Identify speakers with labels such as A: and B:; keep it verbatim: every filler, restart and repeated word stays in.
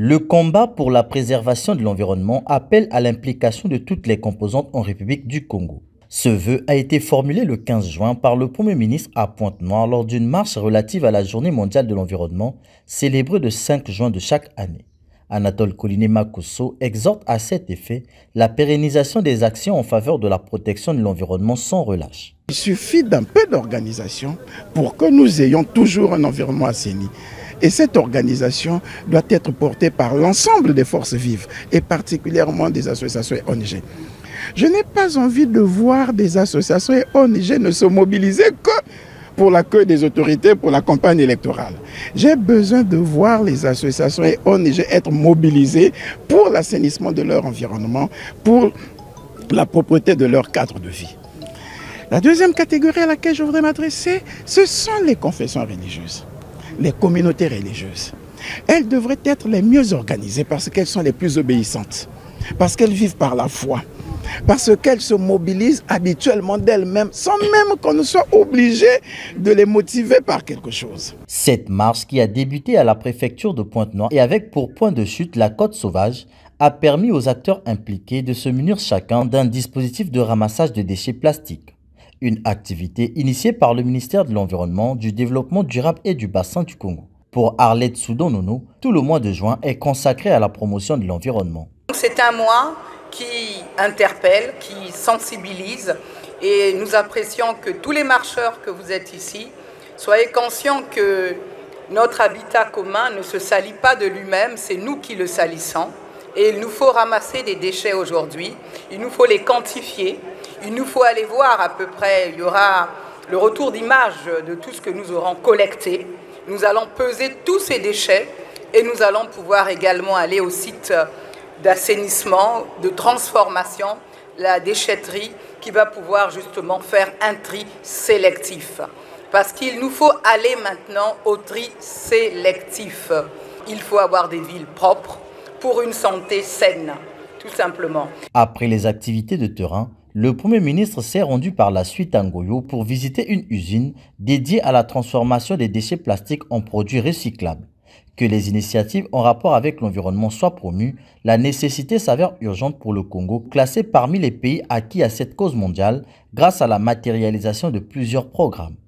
A: Le combat pour la préservation de l'environnement appelle à l'implication de toutes les composantes en République du Congo. Ce vœu a été formulé le quinze juin par le Premier ministre à Pointe-Noire lors d'une marche relative à la Journée mondiale de l'environnement, célébrée le cinq juin de chaque année. Anatole Koliné-Makosso exhorte à cet effet la pérennisation des actions en faveur de la protection de l'environnement sans relâche.
B: Il suffit d'un peu d'organisation pour que nous ayons toujours un environnement assaini. Et cette organisation doit être portée par l'ensemble des forces vives et particulièrement des associations et O N G. Je n'ai pas envie de voir des associations et O N G ne se mobiliser que pour l'accueil des autorités pour la campagne électorale. J'ai besoin de voir les associations et O N G être mobilisées pour l'assainissement de leur environnement, pour la propreté de leur cadre de vie. La deuxième catégorie à laquelle je voudrais m'adresser, ce sont les confessions religieuses, les communautés religieuses. Elles devraient être les mieux organisées parce qu'elles sont les plus obéissantes, parce qu'elles vivent par la foi, parce qu'elles se mobilisent habituellement d'elles-mêmes sans même qu'on ne soit obligé de les motiver par quelque chose.
A: Cette marche qui a débuté à la préfecture de Pointe-Noire et avec pour point de chute la Côte Sauvage a permis aux acteurs impliqués de se munir chacun d'un dispositif de ramassage de déchets plastiques. Une activité initiée par le ministère de l'Environnement, du Développement durable et du Bassin du Congo. Pour Arlette Soudonono, tout le mois de juin est consacré à la promotion de l'environnement.
C: C'est un mois qui interpelle, qui sensibilise et nous apprécions que tous les marcheurs que vous êtes ici soyez conscients que notre habitat commun ne se salit pas de lui-même, c'est nous qui le salissons et il nous faut ramasser des déchets aujourd'hui, il nous faut les quantifier. Il nous faut aller voir à peu près, il y aura le retour d'image de tout ce que nous aurons collecté. Nous allons peser tous ces déchets et nous allons pouvoir également aller au site d'assainissement, de transformation, la déchetterie qui va pouvoir justement faire un tri sélectif. Parce qu'il nous faut aller maintenant au tri sélectif. Il faut avoir des villes propres pour une santé saine, tout simplement.
A: Après les activités de terrain, le Premier ministre s'est rendu par la suite à Ngoyo pour visiter une usine dédiée à la transformation des déchets plastiques en produits recyclables. Que les initiatives en rapport avec l'environnement soient promues, la nécessité s'avère urgente pour le Congo, classé parmi les pays acquis à cette cause mondiale grâce à la matérialisation de plusieurs programmes.